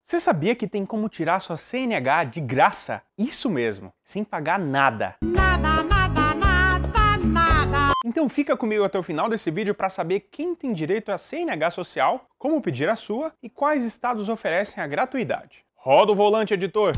Você sabia que tem como tirar sua CNH de graça? Isso mesmo, sem pagar nada. Nada, nada, nada, nada. Então fica comigo até o final desse vídeo para saber quem tem direito à CNH social, como pedir a sua e quais estados oferecem a gratuidade. Roda o volante, editor!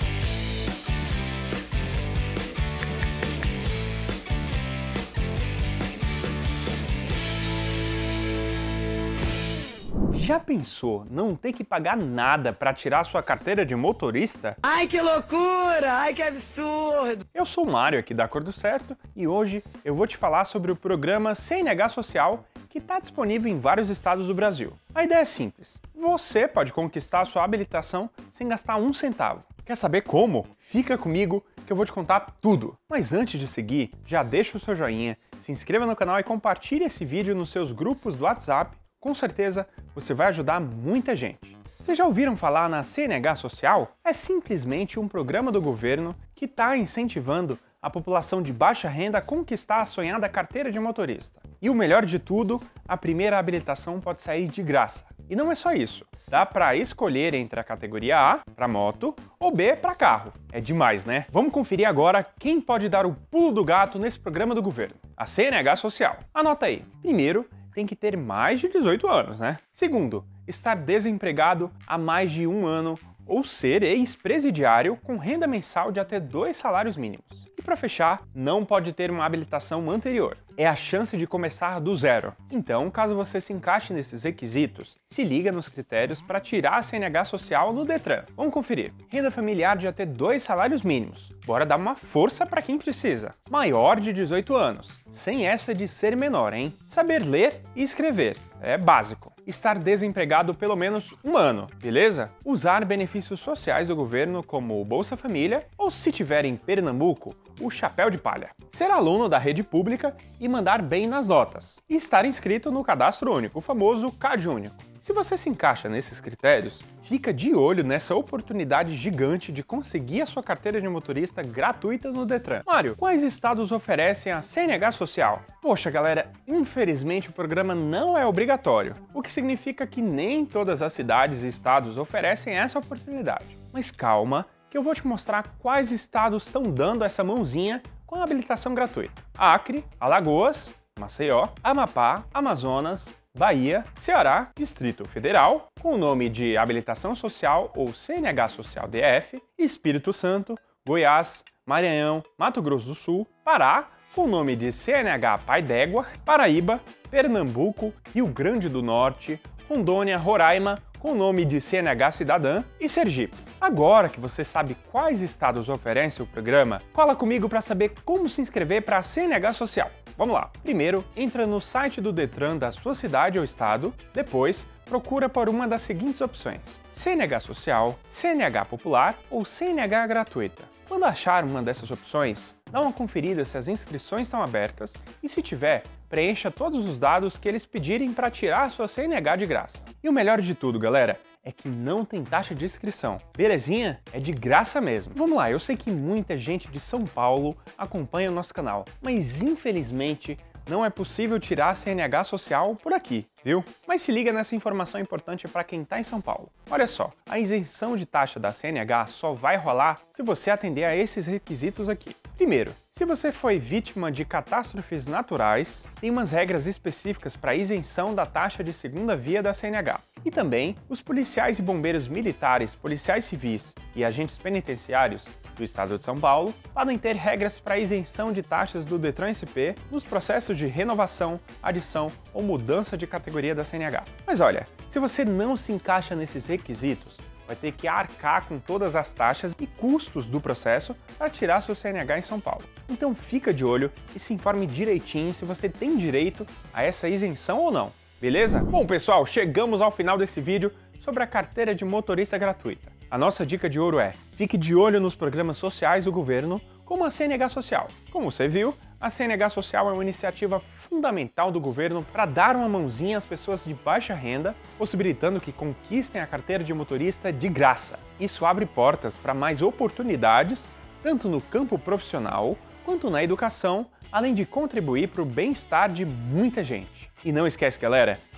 Já pensou não ter que pagar nada para tirar sua carteira de motorista? Ai, que loucura! Ai, que absurdo! Eu sou o Mário aqui da Cor do Certo e hoje eu vou te falar sobre o programa CNH Social que está disponível em vários estados do Brasil. A ideia é simples, você pode conquistar a sua habilitação sem gastar um centavo. Quer saber como? Fica comigo que eu vou te contar tudo. Mas antes de seguir, já deixa o seu joinha, se inscreva no canal e compartilhe esse vídeo nos seus grupos do WhatsApp. Com certeza, você vai ajudar muita gente. Vocês já ouviram falar na CNH Social? É simplesmente um programa do governo que está incentivando a população de baixa renda a conquistar a sonhada carteira de motorista. E o melhor de tudo, a primeira habilitação pode sair de graça. E não é só isso, dá para escolher entre a categoria A, para moto, ou B, para carro. É demais, né? Vamos conferir agora quem pode dar o pulo do gato nesse programa do governo. A CNH Social. Anota aí. Primeiro, tem que ter mais de 18 anos, né? Segundo, estar desempregado há mais de um ano ou ser ex-presidiário com renda mensal de até 2 salários mínimos. E para fechar, não pode ter uma habilitação anterior. É a chance de começar do zero. Então, caso você se encaixe nesses requisitos, se liga nos critérios para tirar a CNH social no Detran. Vamos conferir. Renda familiar de até 2 salários mínimos. Bora dar uma força para quem precisa. Maior de 18 anos. Sem essa de ser menor, hein? Saber ler e escrever. É básico. Estar desempregado pelo menos um ano, beleza? Usar benefícios sociais do governo como o Bolsa Família ou, se tiver em Pernambuco, o chapéu de palha. Ser aluno da rede pública e mandar bem nas notas. E estar inscrito no Cadastro Único, o famoso CadÚnico. Se você se encaixa nesses critérios, fica de olho nessa oportunidade gigante de conseguir a sua carteira de motorista gratuita no Detran. Mário, quais estados oferecem a CNH Social? Poxa galera, infelizmente o programa não é obrigatório, o que significa que nem todas as cidades e estados oferecem essa oportunidade. Mas calma, que eu vou te mostrar quais estados estão dando essa mãozinha com a habilitação gratuita. Acre, Alagoas, Maceió, Amapá, Amazonas, Bahia, Ceará, Distrito Federal, com o nome de Habilitação Social ou CNH Social DF, Espírito Santo, Goiás, Maranhão, Mato Grosso do Sul, Pará, com o nome de CNH Pai d'Égua, Paraíba, Pernambuco, Rio Grande do Norte, Rondônia, Roraima, com o nome de CNH Cidadã e Sergipe. Agora que você sabe quais estados oferecem o programa, cola comigo para saber como se inscrever para a CNH Social. Vamos lá! Primeiro, entra no site do Detran da sua cidade ou estado, depois procura por uma das seguintes opções: CNH Social, CNH Popular ou CNH Gratuita. Quando achar uma dessas opções, dá uma conferida se as inscrições estão abertas e, se tiver, preencha todos os dados que eles pedirem para tirar a sua CNH de graça. E o melhor de tudo, galera, é que não tem taxa de inscrição. Belezinha? É de graça mesmo. Vamos lá, eu sei que muita gente de São Paulo acompanha o nosso canal, mas infelizmente não é possível tirar a CNH social por aqui, viu? Mas se liga nessa informação importante para quem está em São Paulo. Olha só, a isenção de taxa da CNH só vai rolar se você atender a esses requisitos aqui. Primeiro, se você foi vítima de catástrofes naturais, tem umas regras específicas para isenção da taxa de segunda via da CNH. E também, os policiais e bombeiros militares, policiais civis e agentes penitenciários do estado de São Paulo podem ter regras para isenção de taxas do Detran SP nos processos de renovação, adição ou mudança de categoria da CNH. Mas olha, se você não se encaixa nesses requisitos, vai ter que arcar com todas as taxas e custos do processo para tirar seu CNH em São Paulo. Então fica de olho e se informe direitinho se você tem direito a essa isenção ou não, beleza? Bom pessoal, chegamos ao final desse vídeo sobre a carteira de motorista gratuita. A nossa dica de ouro é: fique de olho nos programas sociais do governo, como a CNH Social. Como você viu, a CNH Social é uma iniciativa fundamental do governo para dar uma mãozinha às pessoas de baixa renda, possibilitando que conquistem a carteira de motorista de graça. Isso abre portas para mais oportunidades, tanto no campo profissional quanto na educação, além de contribuir para o bem-estar de muita gente. E não esquece, galera,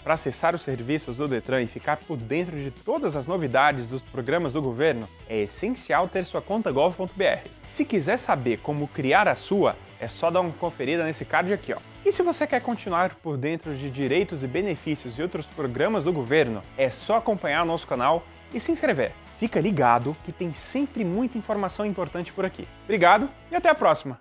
Para acessar os serviços do Detran e ficar por dentro de todas as novidades dos programas do governo, é essencial ter sua conta gov.br. Se quiser saber como criar a sua, é só dar uma conferida nesse card aqui, ó. E se você quer continuar por dentro de direitos e benefícios de outros programas do governo, é só acompanhar o nosso canal e se inscrever. Fica ligado que tem sempre muita informação importante por aqui. Obrigado e até a próxima!